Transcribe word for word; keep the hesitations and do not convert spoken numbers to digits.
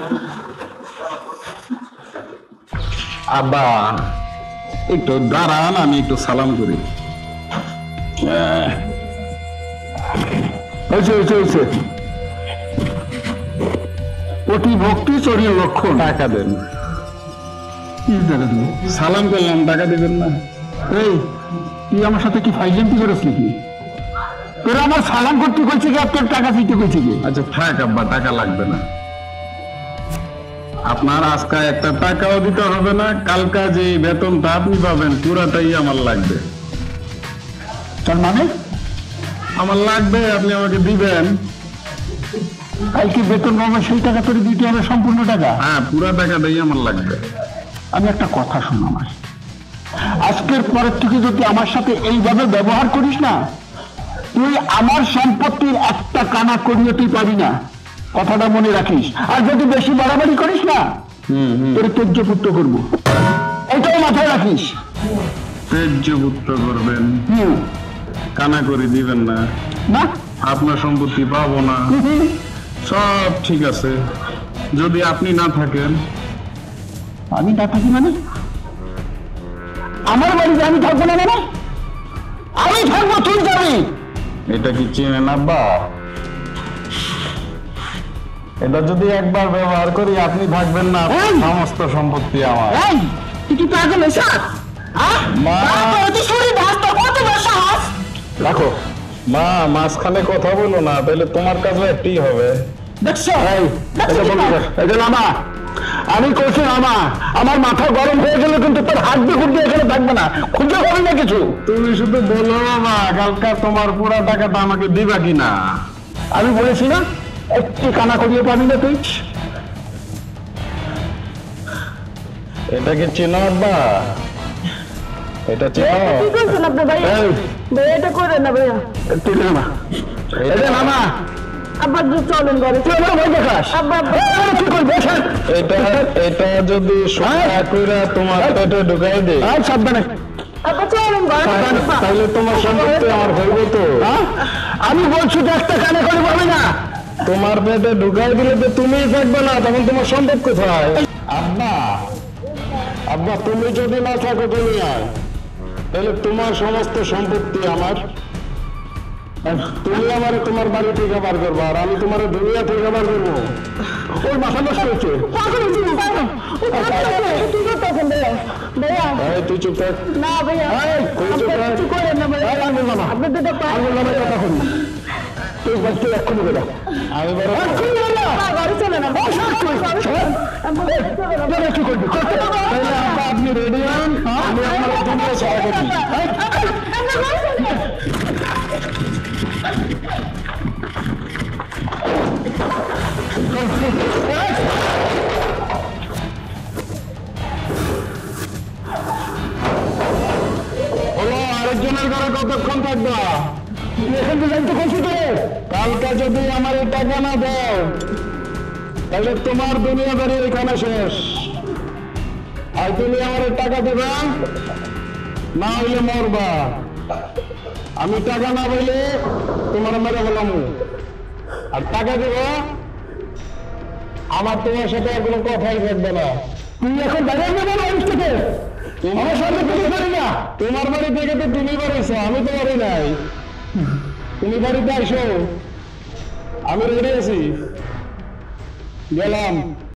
আব্বা একটু দাঁড়ান, আমি একটু সালাম করি। হয়েছে হয়েছে হয়েছে অতি ভক্তি চরির লক্ষণ। টাকা দেন। সালাম করলাম, টাকা দেবেন না? এই তুই আমার সাথে কি ফাইজলামি করিস নাকি? তোরা আমার সালাম করতে কইছে কি, তোর টাকা চাইতে কইছে কি? আচ্ছা থাক আব্বা, টাকা লাগবে না। আপনার আজকে একটা টাকাও দিতে হবে না, কালকা যে বেতনটা আপনি পাবেন পুরাটাই আমার লাগবে। তার মানে আমার লাগবে, আপনি আমাকে দিবেন। কালকে বেতন পাবেন, সেই টাকা তোর দিতে হবে সম্পূর্ণ টাকা? হ্যাঁ, পুরা টাকাটাই আমার লাগবে। আমি একটা কথা শুনো, আমার আজকের পরের থেকে যদি আমার সাথে এইভাবে ব্যবহার করিস না, তুই আমার সম্পত্তির একটা কানা করিয়ে তুই পাবি না, কথাটা মনে রাখিস। আর যদি বেশি বাড়াবাড়ি করিস না, তোর তেজ্যপুত্র করবো, এটাও মাথায় রাখিস। তেজ্যপুত্র করবেন? কানা করে দিবেন না? না, আপনার সম্পত্তি পাবো না। সব ঠিক আছে, যদি আপনি না থাকেন। আমি না থাকি মানে? আমার বাড়িতে আমি থাকবো না মানে? আমি থাকবো, তুই যাবি। এটা কি চেনেন আব্বা? এটা যদি একবার ব্যবহার করি, আপনি থাকবেন না, সমস্ত সম্পত্তি আমার। তুই কি পাগল হয়েছ? রাখো মা, মাঝখানে কথা বলো না, তাহলে তোমার কাছে একটি হবে। দেখছো নামা, আমি কইছি নামা, আমার মাথা গরম হয়ে গেলে কিন্তু তোর হাত দিয়ে খুঁজে এখানে থাকবে না, খুঁজে পাবি না কিছু। তুমি শুধু বলো বাবা, কালকা তোমার পুরা টাকাটা আমাকে দিবা কিনা? আমি বলেছি না, একটি কানা করিয়ে পাবি না তুই। এটাকে চেনো আব্বা? এটা চেনো? কি করছেন আপনি ভাই? ভাই এটা করেন না ভাইয়া। তুই নামা, এটা নামা। আব্বা চলেন ঘরে। তুই আমার ভয় দেখাস? আব্বা কি করবি? এটা এটা যদি সোনা কইরা তোমার পেটে ঢুকাই দে, আর সাবধানে। আব্বা চলেন ঘরে। তাহলে তোমার সম্পত্তি আমার হইবে তো? আমি বলছি একটা কানে করে পাবি না। তোমার পেটে ঢুকাই দিলে তো তুমিই থাকবে না, তখন তোমার সম্পদ কোথায়? আব্বা আব্বা তুমি যদি না থাকো দুনিয়ায়, তাহলে তোমার সমস্ত সম্পত্তি আমার। তুমি আমার তোমার বাড়ি থেকে বার করবো, আর আমি তোমার দুনিয়া থেকে বার করবো। ওর মাথা নষ্ট হয়েছে। তুই চুপ থাক। না ভাইয়া, চুপ করেন না ভাইয়া। আপনার দুটো পা কথা শুনি, তুই বাচ্চা এক্ষুনি বেটা। আমি বড় বাড়ি চলে না, কি করবি? আপনি রেডি হন, আমি আপনার দুনিয়া ছাড়া করছি। হলো, আরেকজনের ঘরে কতক্ষণ থাকবা? এখান থেকে জানতে করছি তো, কালকে যদি আমার এই টাকা না দাও, তাহলে তোমার দুনিয়াদারি এখানে শেষ। আর তুমি আমার টাকা দেবা, না হইলে মরবা। আমি টাকা না বলে তোমার মেরে গেলাম, আর টাকা দেব, আমার তোমার সাথে আর কোনো কথাই থাকবে না। তুই এখন বাইরে যাবো বাড়ি থেকে? আমার সাথে তুমি পারি না। তোমার বাড়ি থেকে তো তুমি বাড়িছো, আমি তো বাড়ি নাই। তুমি বাড়িতে আসো, আমি রেডি আছি, গেলাম।